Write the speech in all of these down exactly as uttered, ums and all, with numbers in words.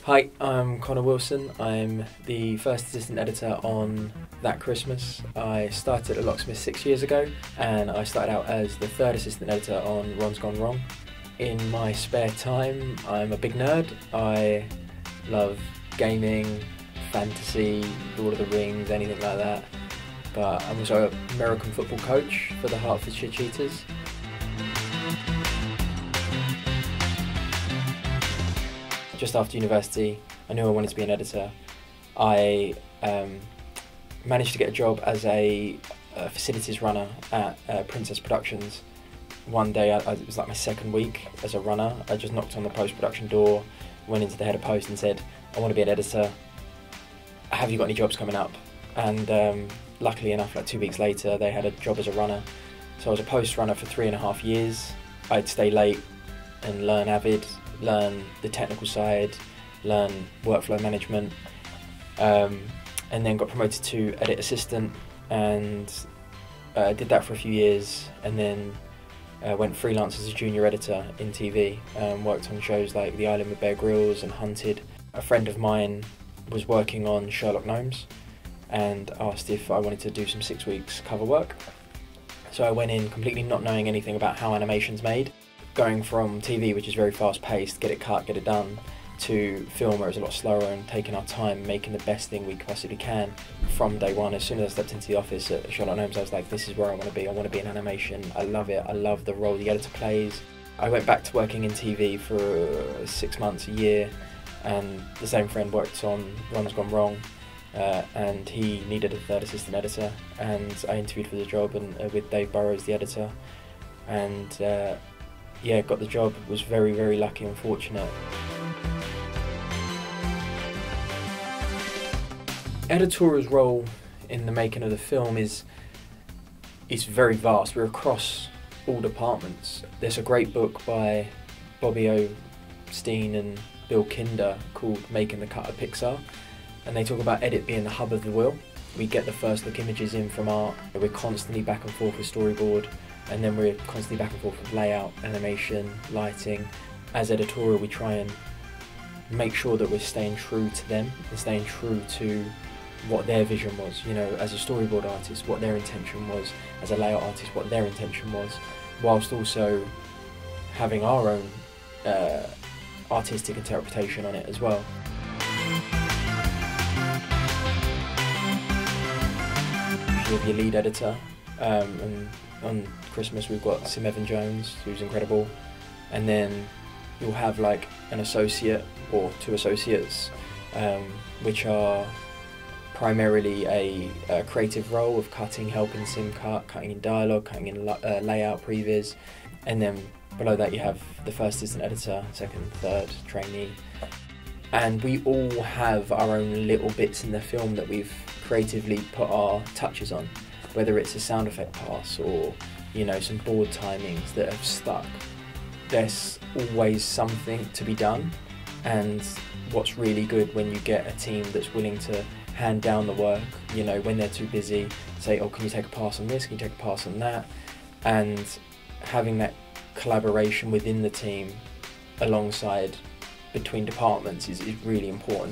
Hi, I'm Conor Wilson. I'm the first assistant editor on That Christmas. I started at Locksmith six years ago, and I started out as the third assistant editor on Ron's Gone Wrong. In my spare time, I'm a big nerd. I love gaming, fantasy, Lord of the Rings, anything like that. But I'm also an American football coach for the Hertfordshire Cheetahs. Just after university, I knew I wanted to be an editor. I um, managed to get a job as a, a facilities runner at uh, Princess Productions. One day, I, I, it was like my second week as a runner. I just knocked on the post-production door, went into the head of post and said, I want to be an editor. Have you got any jobs coming up? And um, luckily enough, like two weeks later, they had a job as a runner. So I was a post runner for three and a half years. I'd stay late and learn Avid, learn the technical side, learn workflow management, um, and then got promoted to edit assistant, and uh, did that for a few years, and then uh, went freelance as a junior editor in T V. Um, worked on shows like The Island with Bear Grylls and Hunted. A friend of mine was working on Sherlock Gnomes and asked if I wanted to do some six weeks cover work. So I went in completely not knowing anything about how animation's made. Going from T V, which is very fast paced, get it cut, get it done, to film where it's a lot slower and taking our time, making the best thing we possibly can from day one. As soon as I stepped into the office at Sherlock Gnomes, I was like, this is where I want to be. I want to be in animation. I love it. I love the role the editor plays. I went back to working in T V for six months, a year, and the same friend worked on Ron's Gone Wrong, uh, and he needed a third assistant editor, and I interviewed for the job and uh, with Dave Burrows, the editor, and uh, yeah, got the job. Was very, very lucky and fortunate. Editorial's role in the making of the film is is very vast. We're across all departments. There's a great book by Bobby O. Steen and Bill Kinder called Making the Cut of Pixar, and they talk about edit being the hub of the wheel. We get the first look images in from art. We're constantly back and forth with storyboard, and then we're constantly back and forth with layout, animation, lighting. As editorial, we try and make sure that we're staying true to them and staying true to what their vision was. You know, as a storyboard artist, what their intention was. As a layout artist, what their intention was, whilst also having our own uh, artistic interpretation on it as well. You have your lead editor, um, and on Christmas we've got Sim Evan-Jones, who's incredible, and then you'll have like an associate or two associates, um, which are primarily a, a creative role of cutting, helping Sim cut, cutting in dialogue, cutting in uh, layout, previs, and then below that you have the first assistant editor, second, third, trainee, and we all have our own little bits in the film that we've creatively put our touches on. Whether it's a sound effect pass or, you know, some board timings that have stuck. There's always something to be done, and what's really good when you get a team that's willing to hand down the work, you know, when they're too busy, say, oh, can you take a pass on this, can you take a pass on that, and having that collaboration within the team alongside between departments is, is really important.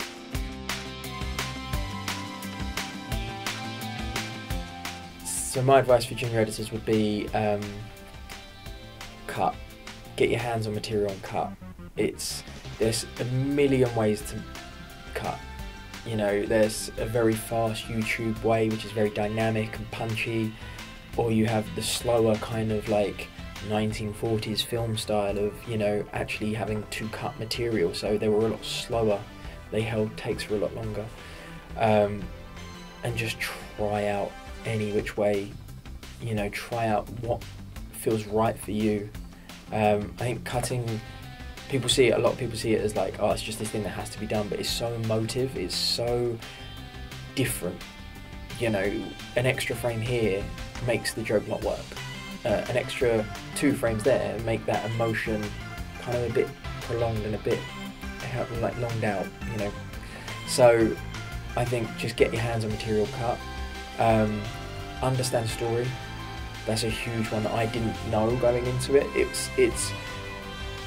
So my advice for junior editors would be um, cut. Get your hands on material and cut. It's there's a million ways to cut. You know, there's a very fast YouTube way, which is very dynamic and punchy, or you have the slower kind of like nineteen forties film style of, you know, actually having to cut material. So they were a lot slower. They held takes for a lot longer, um, and just try out any which way, you know, try out what feels right for you. Um, I think cutting, people see it, a lot of people see it as like, oh, it's just this thing that has to be done, but it's so emotive, it's so different. You know, an extra frame here makes the joke not work. Uh, an extra two frames there make that emotion kind of a bit prolonged and a bit like longed out, you know. So I think just get your hands on material, cut. Um, understand story. That's a huge one that I didn't know going into it. It's it's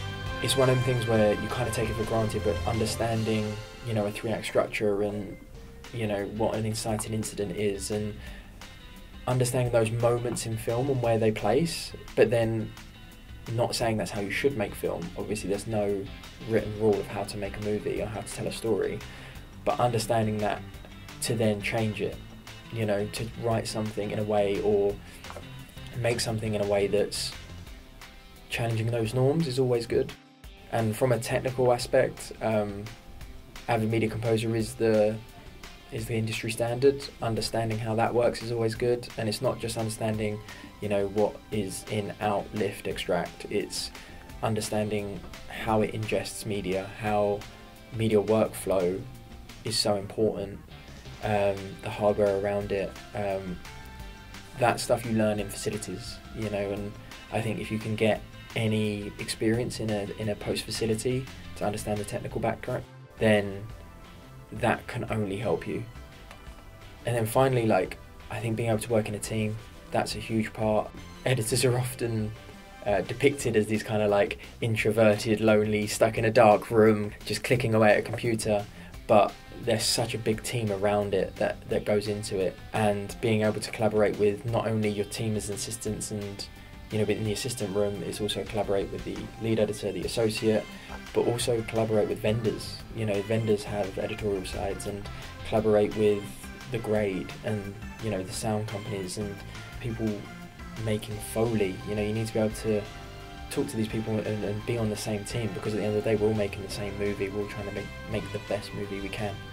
it's one of them things where you kind of take it for granted, but understanding, you know, a three-act structure and, you know, what an inciting incident is, and understanding those moments in film and where they place, but then not saying that's how you should make film. Obviously there's no written rule of how to make a movie or how to tell a story, but understanding that to then change it, you know, to write something in a way or make something in a way that's challenging those norms is always good. And from a technical aspect, um, Avid Media Composer is the is the industry standard. Understanding how that works is always good, and it's not just understanding, you know, what is in, out, lift, extract. It's understanding how it ingests media, how media workflow is so important, um, the hardware around it. Um, that stuff you learn in facilities, you know, and I think if you can get any experience in a in a post facility to understand the technical background, then that can only help you. And then finally, like, I think being able to work in a team, that's a huge part. Editors are often uh, depicted as these kind of like introverted, lonely, stuck in a dark room, just clicking away at a computer, but there's such a big team around it that, that goes into it. And being able to collaborate with not only your team as assistants and, you know, in the assistant room, is also collaborate with the lead editor, the associate, but also collaborate with vendors. You know, vendors have editorial sides, and collaborate with the grade and, you know, the sound companies and people making Foley. You know, you need to be able to talk to these people and, and be on the same team, because at the end of the day, we're all making the same movie. We're all trying to make, make the best movie we can.